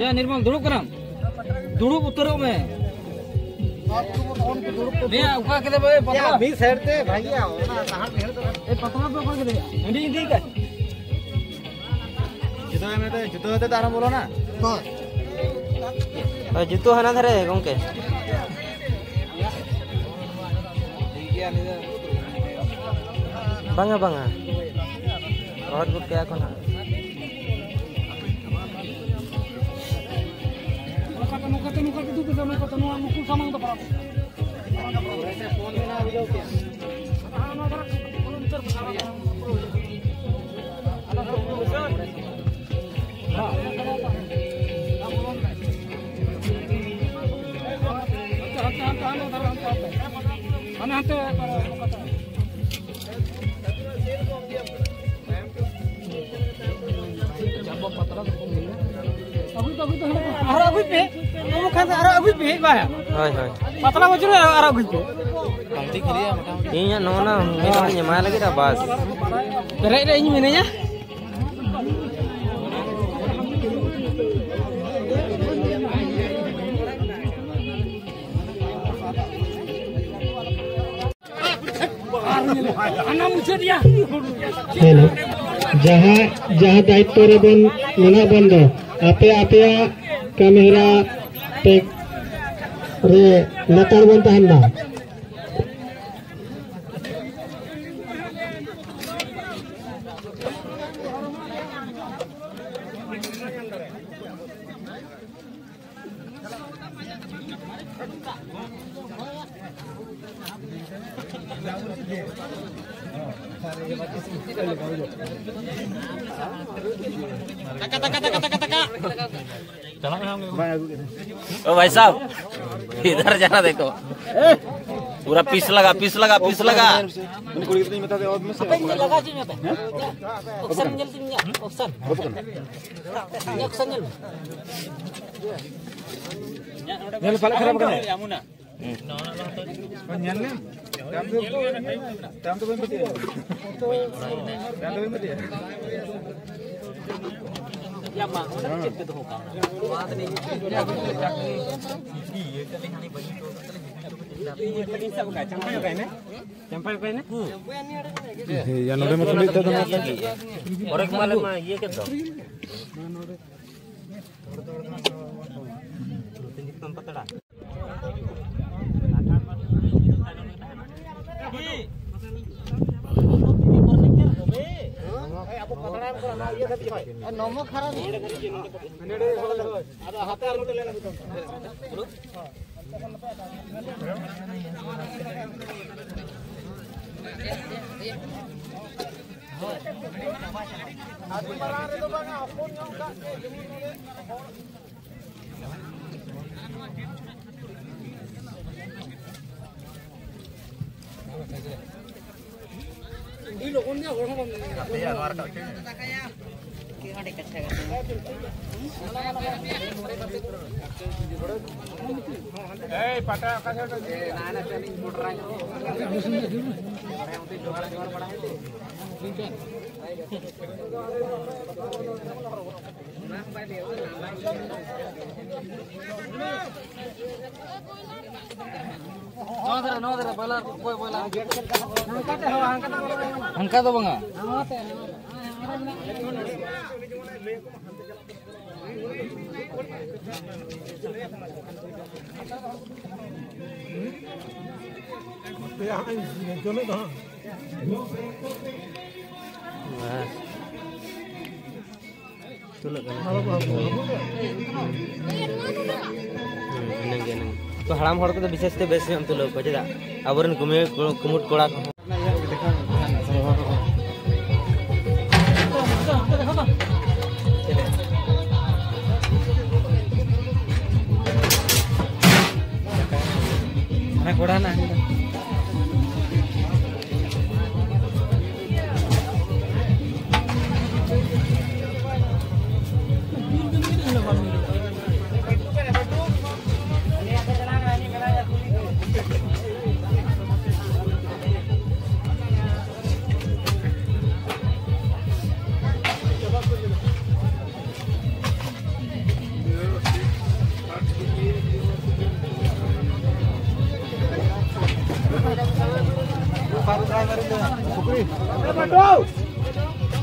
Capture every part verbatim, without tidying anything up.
Ya Nirmal duduk kan? Duduk utarok में नहीं उका के दे पतला भी साइड ते भैया ओना कहां भेड़ तो ए पतला पे उका के दे इंडी इंडी का जुतो में तो जुतो होते तारा बोलो ना हां जुतो है ना धरे गंके bangga bangga बहुत गुड क्या कोना kata nu kata nu kata itu kita nu kata nu mukul sama untuk para phone में ना आ जाओ क्या हां ना बड़ा अंतर ada ana hante kata jabo patla to abu to abu to ara abu pe kamu kan ara abu pe ba ya hoy hoy patla bajro ara abu pe kanti khiriya mota inya nona mena nyama lagi dah bas berai deh ini menanya hello जहाँ जहाँ दायित्व रे बन मेना बंद आपे आपे camera पे रे लतार बन तहना taka taka taka taka taka ओ भाई साहब इधर जाना देखो पूरा पीस लगा पीस लगा पीस लगा Ya bang, orang cek itu hukam. Wah tadi ini सब का चंपा का है ना चंपा का है ना या नोडे में तुम इतना लगी और एक माले में ये के दो तुम पतड़ा नमो खराब ada hati harus lelah gitu ini loh kan dia orang ya luar tak kaya kira ada kacang eh pata kasih tu nah nah cari motor aja orang yang tu jual jual pada itu no dera no dera bola boy bola angkat tu bang तो हड़ाम हड़ को विशेष base तुलो चेदा अब कुमुट कोड़ा कोड़ा ना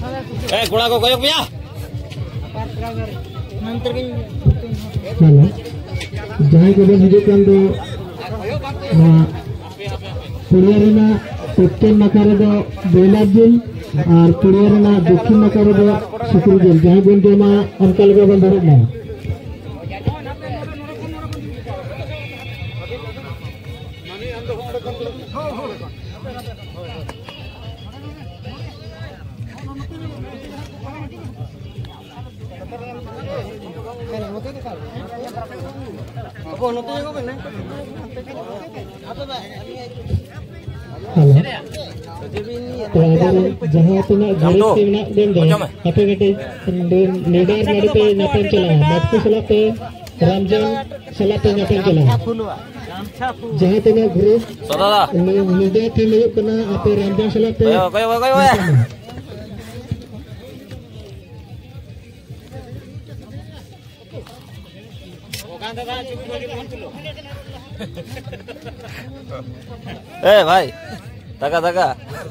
Eh, gula kok koyok punya. Jangan kita hidupkan do Puriarena Uttar Nakara do Belajin और पुरियारना दक्षिण नाकारे दो सुकुरजन जहां बन जमा अंकल के बंदर में जहाँ तुम घरे से ना दें दो आपे बेटे लीडर मेरे पे नापन चला बापू सला पे रामजन सला पे नापन चला जहाँ तुम घरे लीडर थे ले कना आपे रामजन सला पे कोई कोई कोई ए भाई तका तका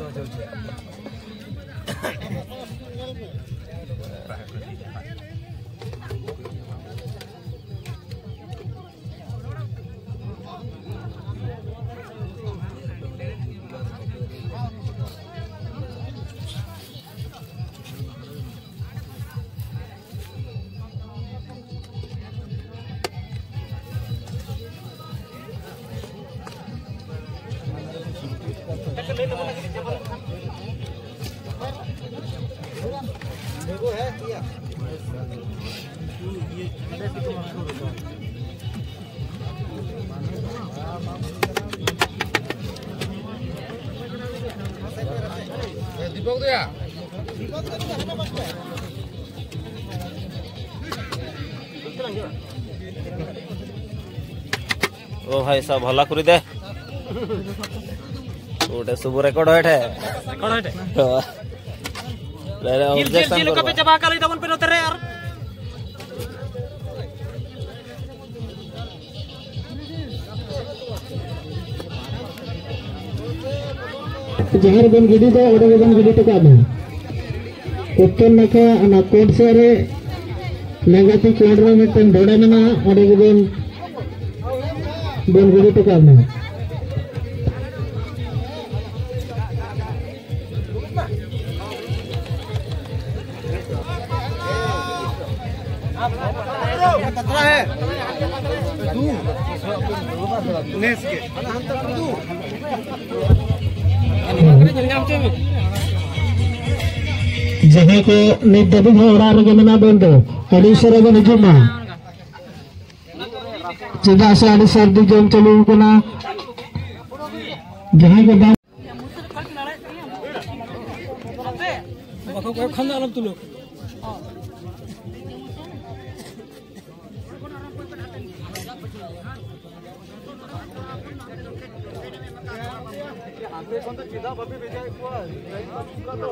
दीपक दिया ओ भाई सब भला करी दे ओटे सब रेकॉर्ड होटे रेकॉर्ड होटे ले ले ऑब्जेक्शन जिल का पे चबा कर दवन पे उतरे यार जहां बन गिडी दो ओडे बन गिडी तो काबे उत्तर नखा अना कोड से रे नेगेटिव क्वाड्रो में तन डोडा में ओडे बन बन गिडी तो काबे खतरा है तू नेस के जगह को निदबी होड़ा रे मना बंदो अडीसर बन जुमा जगह से अडीसर दी जम चलू कना जहां के बाद बखो को खंदा अलग तुलो सीधा बबी भेजा तो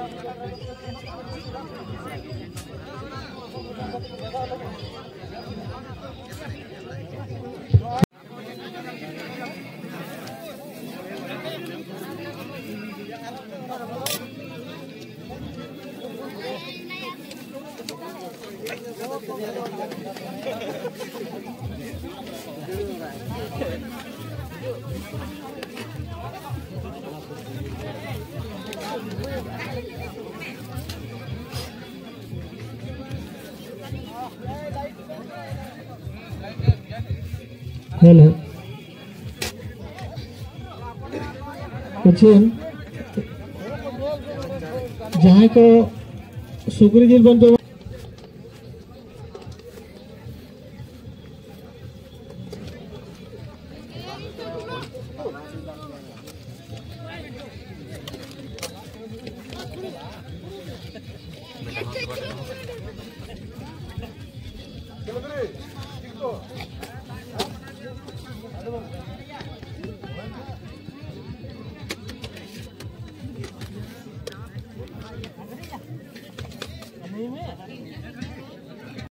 हेलो अच्छा जहाँ को सुकुरी जिल बन जो नहीं में